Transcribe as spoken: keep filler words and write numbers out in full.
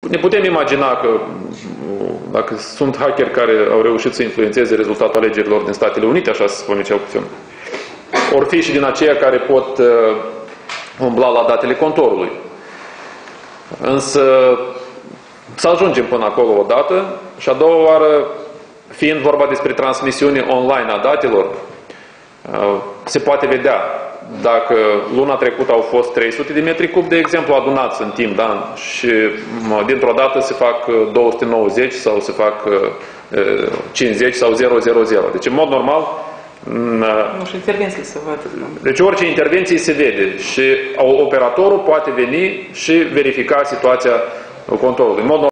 Ne putem imagina că dacă sunt hackeri care au reușit să influențeze rezultatul alegerilor din Statele Unite, așa se spune cel puțin, or fi și din aceia care pot uh, umbla la datele contorului. Însă să ajungem până acolo odată și a doua oară, fiind vorba despre transmisiune online a datelor, uh, se poate vedea dacă luna trecută au fost trei sute de metri cub, de exemplu, adunați în timp, da? Și dintr-o dată se fac două sute nouăzeci sau se fac cincizeci sau zero zero zero. Deci, în mod normal... Nu, și intervenții se văd. Deci, orice intervenție se vede și operatorul poate veni și verifica situația controlului. În mod normal,